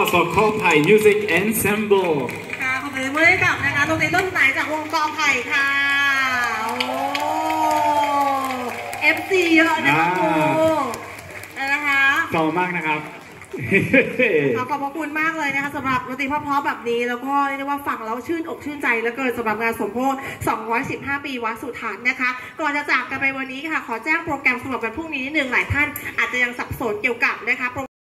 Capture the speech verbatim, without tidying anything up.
for คอไผ่ Music Ensemble ค่ะขอบคุณมือให้กับนะคะดนตรีต้นสายจากวงกอไผ่ค่ะโอ้เอฟซีเยอะนะคะครูนะคะขอบคุณมากนะครับขอขอบพระคุณมากเลยนะคะสำหรับดนตรีเพราะๆแบบนี้แล้วก็เรียกว่าฟังแล้วชื่นอกชื่นใจเหลือเกินสำหรับงานสมโภชสองร้อยสิบห้าปีวัดสุทัศน์นะคะก่อนจะจากกันไปวันนี้ค่ะขอแจ้งโปรแกรมสำหรับวันพรุ่งนี้นิดนึงหลายท่านอาจจะยังสับสนเกี่ยวกับนะคะ